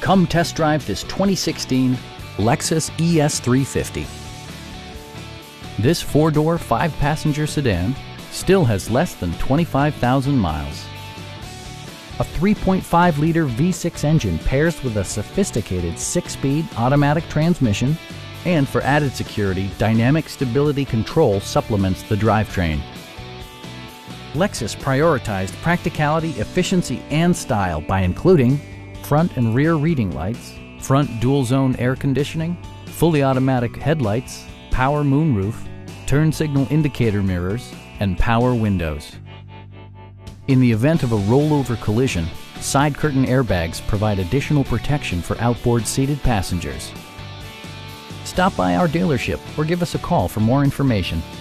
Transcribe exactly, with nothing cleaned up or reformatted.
Come test drive this twenty sixteen Lexus E S three fifty. This four-door, five-passenger sedan still has less than twenty-five thousand miles. A three point five liter V six engine pairs with a sophisticated six-speed automatic transmission, and for added security, dynamic stability control supplements the drivetrain. Lexus prioritized practicality, efficiency, and style by including front and rear reading lights, front dual-zone air conditioning, fully automatic headlights, power moonroof, turn signal indicator mirrors, and power windows. In the event of a rollover collision, side curtain airbags provide additional protection for outboard seated passengers. Stop by our dealership or give us a call for more information.